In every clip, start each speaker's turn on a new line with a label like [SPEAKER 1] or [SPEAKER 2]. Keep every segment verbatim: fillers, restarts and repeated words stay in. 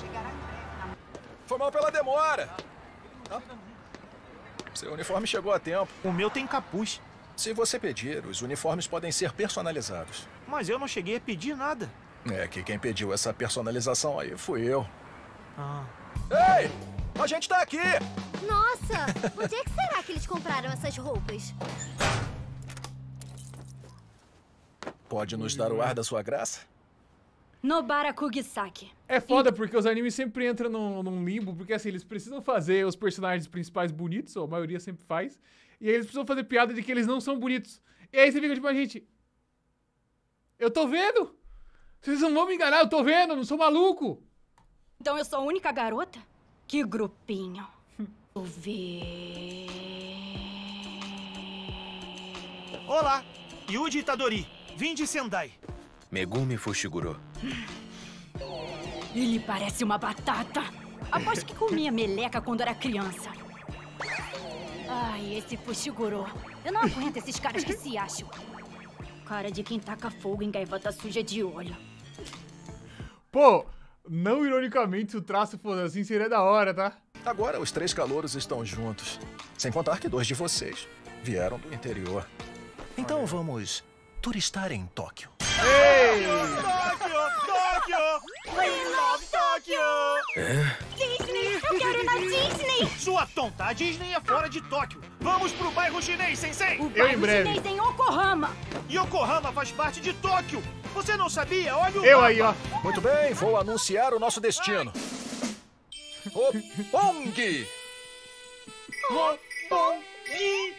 [SPEAKER 1] Foi mal pela demora. Ah. Seu uniforme chegou a tempo.
[SPEAKER 2] O meu tem capuz.
[SPEAKER 1] Se você pedir, os uniformes podem ser personalizados.
[SPEAKER 2] Mas eu não cheguei a pedir nada.
[SPEAKER 1] É que quem pediu essa personalização aí fui eu.
[SPEAKER 2] Ah.
[SPEAKER 1] Ei! A gente tá aqui!
[SPEAKER 3] Nossa! Onde é que será que eles compraram essas roupas?
[SPEAKER 1] Pode nos dar o ar da sua graça?
[SPEAKER 4] Nobara Kugisaki.
[SPEAKER 5] É foda porque os animes sempre entram num, num limbo, porque assim, eles precisam fazer os personagens principais bonitos, ou a maioria sempre faz, e aí eles precisam fazer piada de que eles não são bonitos. E aí você fica tipo, gente, eu tô vendo! Vocês não vão me enganar, eu tô vendo, eu não sou maluco!
[SPEAKER 4] Então eu sou a única garota? Que grupinho. Vou ver...
[SPEAKER 2] Olá, Yuji Itadori, vim de Sendai.
[SPEAKER 6] Megumi Fushiguro.
[SPEAKER 4] Ele parece uma batata. Aposto que comia meleca quando era criança. Ai, esse Fushiguro. Eu não aguento esses caras que se acham. Cara de quem taca fogo em gaivota suja de olho.
[SPEAKER 5] Pô, não ironicamente, se o traço fosse assim, seria da hora, tá?
[SPEAKER 1] Agora os três calouros estão juntos. Sem contar que dois de vocês vieram do interior. Então vamos turistar em Tóquio.
[SPEAKER 5] Ei!
[SPEAKER 2] Tóquio! Tóquio! We love Tóquio!
[SPEAKER 6] É?
[SPEAKER 3] Disney! Eu quero ir na Disney!
[SPEAKER 2] Sua tonta, a Disney é fora de Tóquio. Vamos pro bairro chinês, sensei!
[SPEAKER 4] O
[SPEAKER 5] Eu em
[SPEAKER 4] bairro
[SPEAKER 5] breve.
[SPEAKER 4] chinês em Yokohama.
[SPEAKER 2] Yokohama faz parte de Tóquio. Você não sabia? Olha o
[SPEAKER 5] Eu
[SPEAKER 2] mapa.
[SPEAKER 5] aí, ó.
[SPEAKER 1] Muito bem, vou anunciar o nosso destino. Roppongi!
[SPEAKER 2] Roppongi!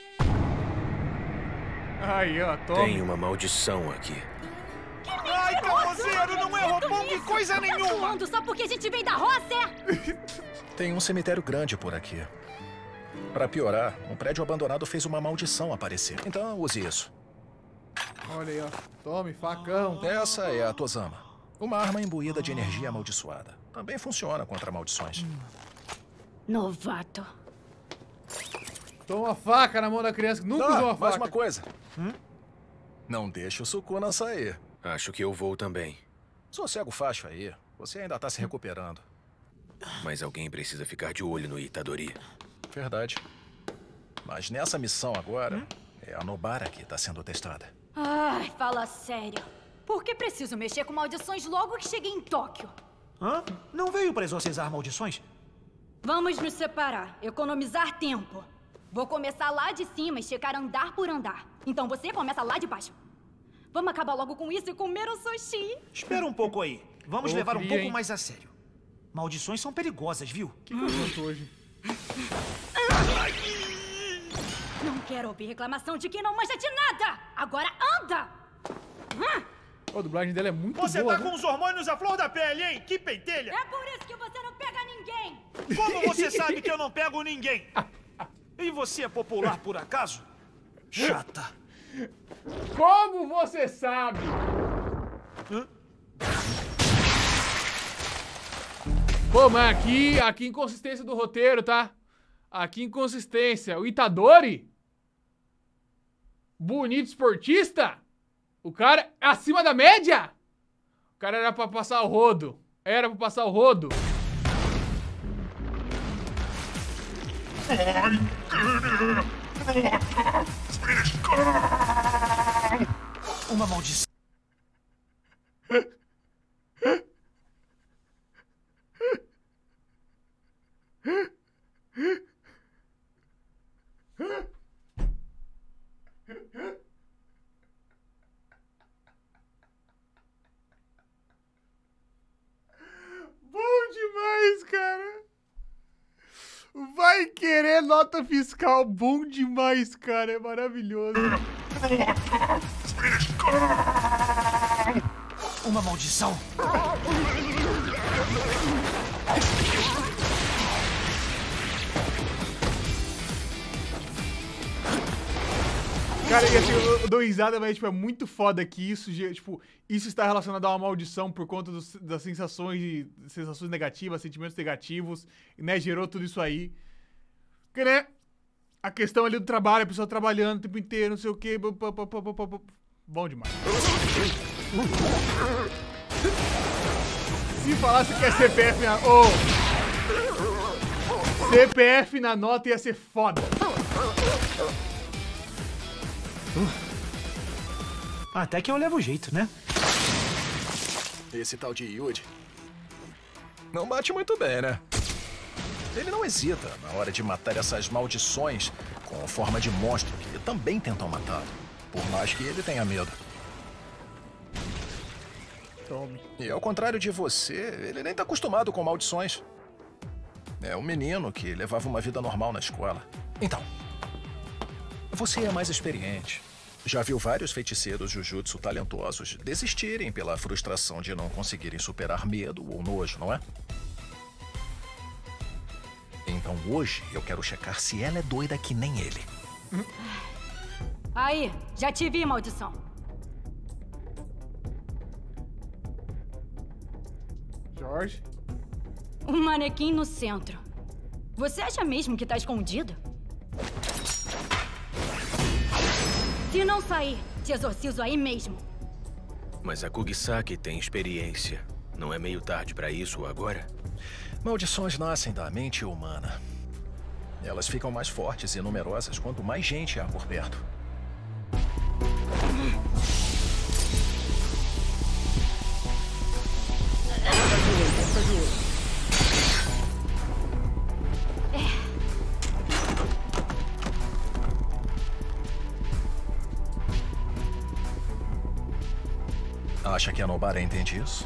[SPEAKER 5] Aí, ó, toma.
[SPEAKER 6] Tem uma maldição aqui.
[SPEAKER 2] Ai, carroceiro, não é Roppongi coisa nenhuma!
[SPEAKER 4] Zoando só porque a gente vem da roça, é?
[SPEAKER 1] Tem um cemitério grande por aqui. Pra piorar, um prédio abandonado fez uma maldição aparecer. Então use isso.
[SPEAKER 5] Olha aí, ó. Tome, facão.
[SPEAKER 1] Essa é a Tozama. Uma arma imbuída de energia amaldiçoada. Também funciona contra maldições.
[SPEAKER 4] Novato.
[SPEAKER 5] Toma uma faca na mão da criança que nunca usou
[SPEAKER 1] Ah,
[SPEAKER 5] uma
[SPEAKER 1] mais
[SPEAKER 5] faca.
[SPEAKER 1] uma coisa. Hum? Não deixe o Sukuna sair.
[SPEAKER 6] Acho que eu vou também.
[SPEAKER 1] Sossega o facho aí. Você ainda tá se recuperando.
[SPEAKER 6] Mas alguém precisa ficar de olho no Itadori.
[SPEAKER 1] Verdade. Mas nessa missão agora, é a Nobara que tá sendo testada.
[SPEAKER 4] Ai, fala sério. Por que preciso mexer com maldições logo que cheguei em Tóquio?
[SPEAKER 2] Hã? Não veio pra exorcizar maldições?
[SPEAKER 4] Vamos nos separar, economizar tempo. Vou começar lá de cima e checar andar por andar. Então você começa lá de baixo. Vamos acabar logo com isso e comer o sushi.
[SPEAKER 2] Espera um pouco aí. Vamos
[SPEAKER 5] Ô,
[SPEAKER 2] levar um
[SPEAKER 5] cria,
[SPEAKER 2] pouco
[SPEAKER 5] hein?
[SPEAKER 2] mais a sério. Maldições são perigosas, viu?
[SPEAKER 5] O que eu conto hoje?
[SPEAKER 4] Não quero ouvir reclamação de quem não manja de nada. Agora anda! Hã?
[SPEAKER 5] Ó, a dublagem dela é muito
[SPEAKER 2] Você
[SPEAKER 5] boa,
[SPEAKER 2] tá
[SPEAKER 5] né?
[SPEAKER 2] com os hormônios à flor da pele, hein? Que pentelha!
[SPEAKER 4] É por isso que você não pega ninguém.
[SPEAKER 2] Como você sabe que eu não pego ninguém? E você é popular por acaso? Chata.
[SPEAKER 5] Como você sabe?
[SPEAKER 2] Hã?
[SPEAKER 5] Pô, mas aqui, aqui inconsistência do roteiro, tá? Aqui inconsistência. O Itadori? Bonito esportista? O cara é acima da média? O cara era pra passar o rodo. Era pra passar o rodo.
[SPEAKER 2] Uma maldição.
[SPEAKER 5] Bom demais, cara. Vai querer nota fiscal. Bom demais, cara. É maravilhoso.
[SPEAKER 2] Uma maldição.
[SPEAKER 5] Cara, e assim, eu dou risada, mas tipo, é muito foda que isso, tipo, isso está relacionado a uma maldição por conta dos, das sensações, de, sensações negativas, sentimentos negativos, né, gerou tudo isso aí. Porque, né, a questão ali do trabalho, a pessoa trabalhando o tempo inteiro, não sei o quê, bom demais. Se falasse que é C P F na... Oh. C P F na nota ia ser foda.
[SPEAKER 2] Até que eu levo jeito, né?
[SPEAKER 1] Esse tal de Yude não bate muito bem, né? Ele não hesita na hora de matar essas maldições com forma de monstro que também tentam matá-lo, por mais que ele tenha medo.
[SPEAKER 5] Tome.
[SPEAKER 1] E ao contrário de você, ele nem tá acostumado com maldições. É um menino que levava uma vida normal na escola. Então, você é mais experiente. Já viu vários feiticeiros Jujutsu talentosos desistirem pela frustração de não conseguirem superar medo ou nojo, não é? Então hoje eu quero checar se ela é doida que nem ele.
[SPEAKER 4] Aí, já te vi, maldição.
[SPEAKER 5] Jorge?
[SPEAKER 4] Um manequim no centro. Você acha mesmo que tá escondido? Se não sair, te exorcizo aí mesmo.
[SPEAKER 6] Mas a Kugisaki tem experiência. Não é meio tarde pra isso agora?
[SPEAKER 1] Maldições nascem da mente humana. Elas ficam mais fortes e numerosas quanto mais gente há por perto. Acha que a Nobara entende isso?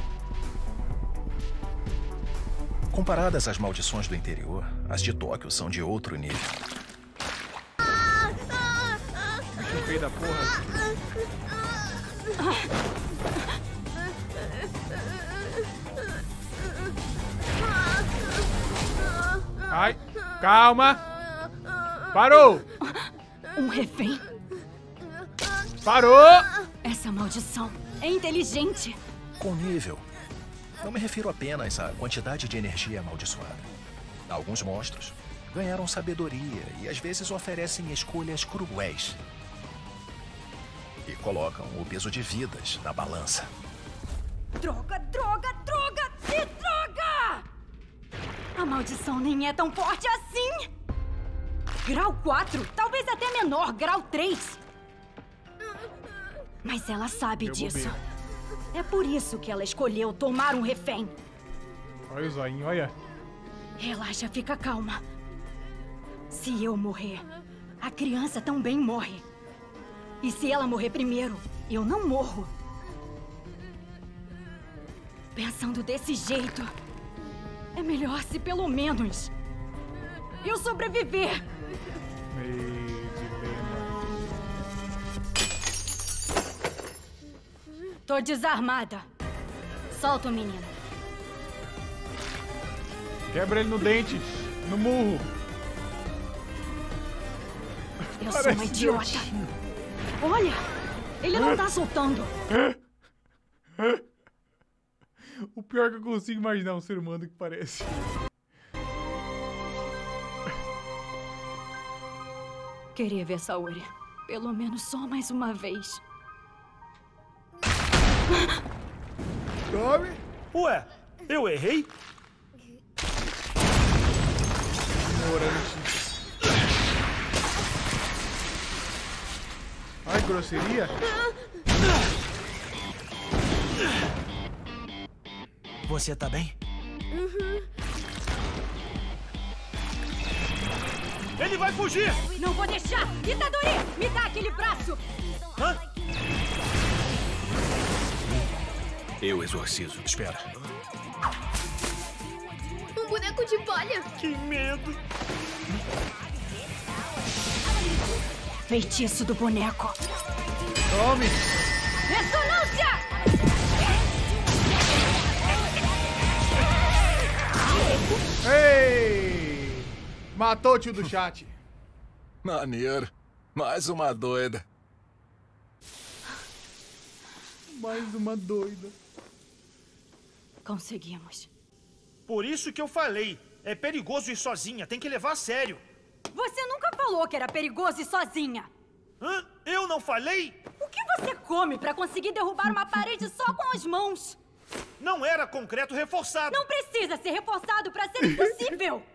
[SPEAKER 1] Comparadas às maldições do interior, as de Tóquio são de outro nível.
[SPEAKER 5] Que feio da porra. Ai, calma. Parou.
[SPEAKER 4] Um refém?
[SPEAKER 5] Parou.
[SPEAKER 4] Essa maldição é inteligente.
[SPEAKER 1] Com nível. Não me refiro apenas à quantidade de energia amaldiçoada. Alguns monstros ganharam sabedoria e às vezes oferecem escolhas cruéis. E colocam o peso de vidas na balança.
[SPEAKER 4] Droga, droga, droga, que droga! A maldição nem é tão forte assim. Grau quatro, talvez até menor, grau três. Mas ela sabe
[SPEAKER 5] Meu
[SPEAKER 4] disso.
[SPEAKER 5] bobeiro.
[SPEAKER 4] É por isso que ela escolheu tomar um refém.
[SPEAKER 5] Olha o zoinho, olha.
[SPEAKER 4] Relaxa, fica calma. Se eu morrer, a criança também morre. E se ela morrer primeiro, eu não morro. Pensando desse jeito, é melhor se pelo menos eu sobreviver.
[SPEAKER 5] Meio dilema.
[SPEAKER 4] Tô desarmada. Solta o menino.
[SPEAKER 5] Quebra ele no dente, no murro.
[SPEAKER 4] Eu
[SPEAKER 5] Parece
[SPEAKER 4] sou uma idiota.
[SPEAKER 5] meu tio.
[SPEAKER 4] Olha, ele não tá soltando.
[SPEAKER 5] O pior que eu consigo imaginar um ser humano que parece.
[SPEAKER 4] Queria ver Saori. Pelo menos só mais uma vez.
[SPEAKER 5] Tome.
[SPEAKER 2] Ué, eu errei?
[SPEAKER 5] Ignorante. Ai, grosseria.
[SPEAKER 2] Você tá bem? Ele vai fugir!
[SPEAKER 4] Não vou deixar! Itadori, me dá aquele braço!
[SPEAKER 2] Hã?
[SPEAKER 6] Eu exorcizo.
[SPEAKER 1] Espera.
[SPEAKER 3] Um boneco de palha.
[SPEAKER 2] Que medo!
[SPEAKER 4] Feitiço do boneco.
[SPEAKER 5] Tome.
[SPEAKER 4] Ressonância!
[SPEAKER 5] Ei! Matou o tio do chat.
[SPEAKER 1] Maneiro. Mais uma doida.
[SPEAKER 5] Mais uma doida.
[SPEAKER 4] Conseguimos.
[SPEAKER 2] Por isso que eu falei. É perigoso ir sozinha, tem que levar a sério.
[SPEAKER 4] Você nunca falou que era perigoso ir sozinha.
[SPEAKER 2] Hã? Eu não falei?
[SPEAKER 4] O que você come pra conseguir derrubar uma parede só com as mãos?
[SPEAKER 2] Não era concreto reforçado.
[SPEAKER 4] Não precisa ser reforçado pra ser impossível.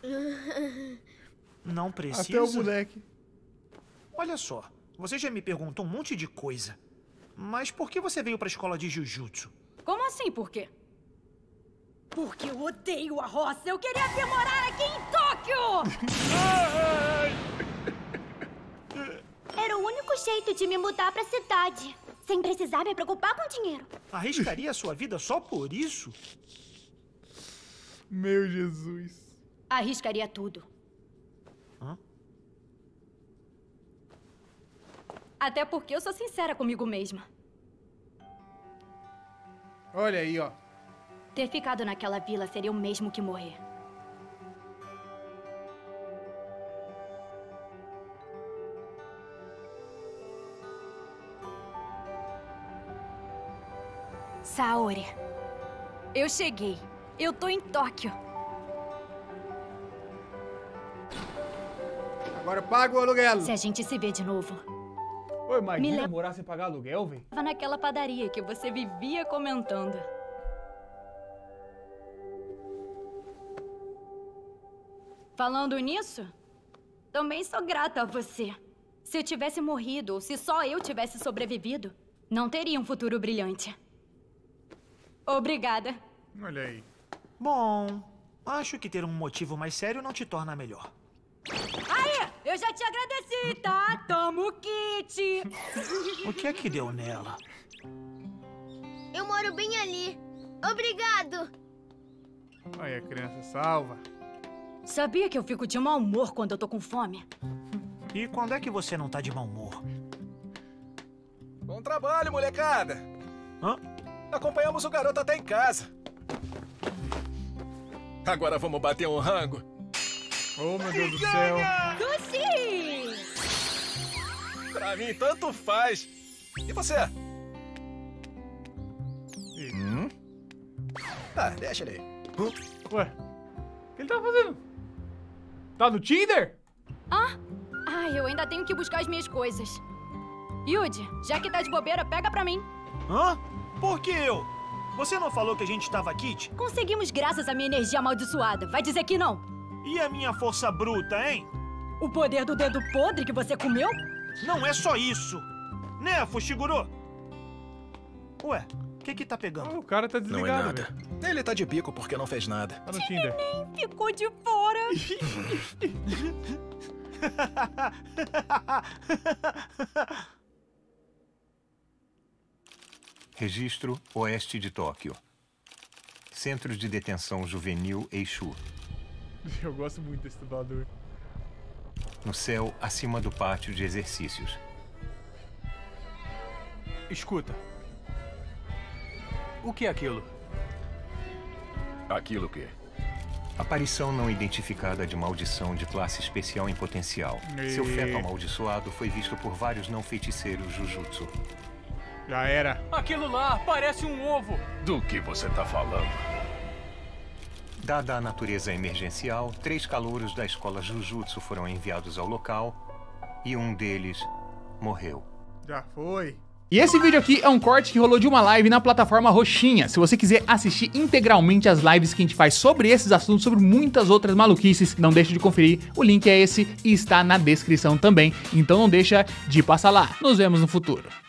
[SPEAKER 2] Não precisa?
[SPEAKER 5] Até o moleque.
[SPEAKER 2] Olha só, você já me perguntou um monte de coisa. Mas por que você veio pra escola de Jujutsu?
[SPEAKER 4] Como assim, por quê? Porque eu odeio a roça. Eu queria vir morar aqui em Tóquio!
[SPEAKER 3] Era o único jeito de me mudar pra cidade, sem precisar me preocupar com dinheiro.
[SPEAKER 2] Arriscaria a sua vida só por isso?
[SPEAKER 5] Meu Jesus.
[SPEAKER 4] Arriscaria tudo.
[SPEAKER 2] Hã?
[SPEAKER 4] Até porque eu sou sincera comigo mesma.
[SPEAKER 5] Olha aí, ó.
[SPEAKER 4] Ter ficado naquela vila seria o mesmo que morrer. Saori, eu cheguei. Eu tô em Tóquio.
[SPEAKER 5] Agora paga o aluguel.
[SPEAKER 4] Se a gente se vê de novo.
[SPEAKER 5] Ô, imagina
[SPEAKER 4] le-
[SPEAKER 5] morar sem pagar aluguel, velho.
[SPEAKER 4] Tava naquela padaria que você vivia comentando. Falando nisso, também sou grata a você. Se eu tivesse morrido, ou se só eu tivesse sobrevivido, não teria um futuro brilhante. Obrigada.
[SPEAKER 5] Olha aí.
[SPEAKER 2] Bom, acho que ter um motivo mais sério não te torna melhor.
[SPEAKER 4] Aí, eu já te agradeci, tá? Toma o kit.
[SPEAKER 2] O que é que deu nela?
[SPEAKER 3] Eu moro bem ali. Obrigado.
[SPEAKER 5] Aí a criança salva.
[SPEAKER 4] Sabia que eu fico de mau humor quando eu tô com fome?
[SPEAKER 2] E quando é que você não tá de mau humor?
[SPEAKER 1] Bom trabalho, molecada.
[SPEAKER 2] Hã?
[SPEAKER 1] Acompanhamos o garoto até em casa. Agora vamos bater um rango.
[SPEAKER 5] Oh, meu Deus do céu.
[SPEAKER 4] Sushi!
[SPEAKER 1] Pra mim, tanto faz. E você?
[SPEAKER 5] Ih.
[SPEAKER 1] Hum? Tá, deixa ele aí.
[SPEAKER 5] Ué, o que ele tá fazendo? Tá no Tinder?
[SPEAKER 4] Ah? Ai, eu ainda tenho que buscar as minhas coisas. Yuji, já que tá de bobeira, pega pra mim.
[SPEAKER 2] Hã? Por que eu? Você não falou que a gente tava kit?
[SPEAKER 4] Conseguimos graças à minha energia amaldiçoada. Vai dizer que não?
[SPEAKER 2] E a minha força bruta, hein?
[SPEAKER 4] O poder do dedo podre que você comeu?
[SPEAKER 2] Não é só isso. Né, Fushiguro? Ué, o que que tá pegando?
[SPEAKER 5] Oh, o cara tá
[SPEAKER 6] Não é
[SPEAKER 5] desligado,
[SPEAKER 6] nada.
[SPEAKER 5] velho.
[SPEAKER 1] Ele tá de bico porque não fez nada.
[SPEAKER 5] Tá no Tinder.
[SPEAKER 4] Ficou de fora.
[SPEAKER 7] Registro Oeste de Tóquio. Centro de Detenção Juvenil Eixu.
[SPEAKER 5] Eu gosto muito desse dublador.
[SPEAKER 7] No céu, acima do pátio de exercícios.
[SPEAKER 8] Escuta. O que é aquilo?
[SPEAKER 6] Aquilo o quê?
[SPEAKER 7] Aparição não identificada de maldição de classe especial em potencial.
[SPEAKER 5] E-
[SPEAKER 7] Seu feto amaldiçoado foi visto por vários não feiticeiros Jujutsu.
[SPEAKER 5] Já era.
[SPEAKER 8] Aquilo lá parece um ovo.
[SPEAKER 6] Do que você tá falando?
[SPEAKER 7] Dada a natureza emergencial, três calouros da escola Jujutsu foram enviados ao local e um deles morreu.
[SPEAKER 5] Já foi. E esse vídeo aqui é um corte que rolou de uma live na plataforma Roxinha. Se você quiser assistir integralmente as lives que a gente faz sobre esses assuntos, sobre muitas outras maluquices, não deixe de conferir. O link é esse e está na descrição também. Então não deixa de passar lá. Nos vemos no futuro.